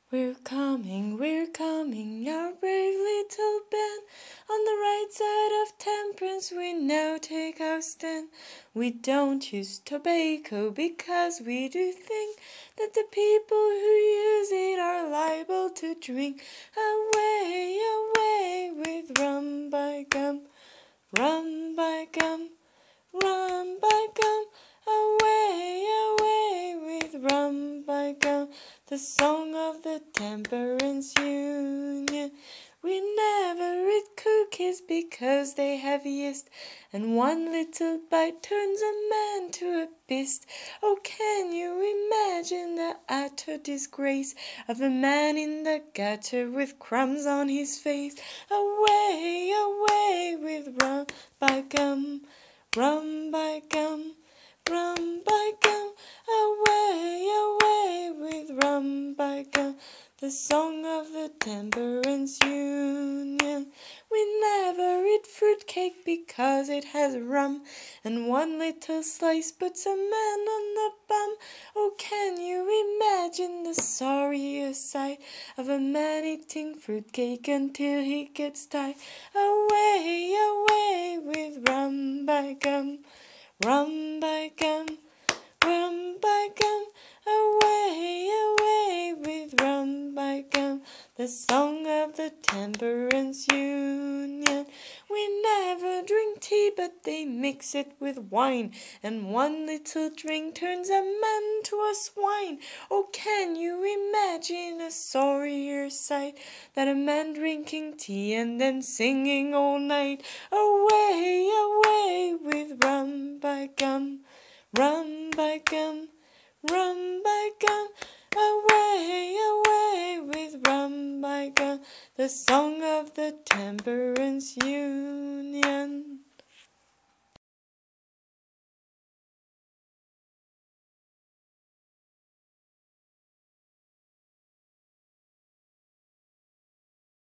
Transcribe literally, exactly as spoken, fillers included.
We're coming, we're coming, our brave little band. On the right side of temperance we now take our stand. We don't use tobacco because we do think that the people who use it are liable to drink. Away, away with rum by gum, rum by gum, rum by gum. Away, away with rum by gum. The song of the Temperance Union. We never eat cookies because they have yeast, and one little bite turns a man to a beast. Oh, can you imagine the utter disgrace of a man in the gutter with crumbs on his face? Away, away with rum by gum, rum by gum, rum by gum. Away, away with rum by gum. The song of the Temperance Union. We never eat fruitcake because it has rum, and one little slice puts a man on the bum. Oh, can you imagine the sorrier sight of a man eating fruitcake until he gets tired? Away, away with rum by gum, rum by gum, rum by gum. Away, away with rum by gum. The song of the Temperance Union. We never drink tea, but they mix it with wine, and one little drink turns a man to a swine. Oh, can you imagine a sorrier sight than a man drinking tea and then singing all night? Away, away with rum by gum, rum by gum, rum by gum. Away, away with rum by gum. The song of the Temperance Union.